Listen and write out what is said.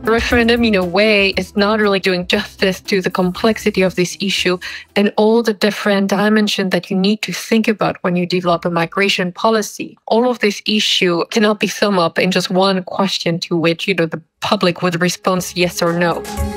Referendum, in a way, is not really doing justice to the complexity of this issue and all the different dimensions that you need to think about when you develop a migration policy. All of this issue cannot be summed up in just one question to which, the public would respond yes or no.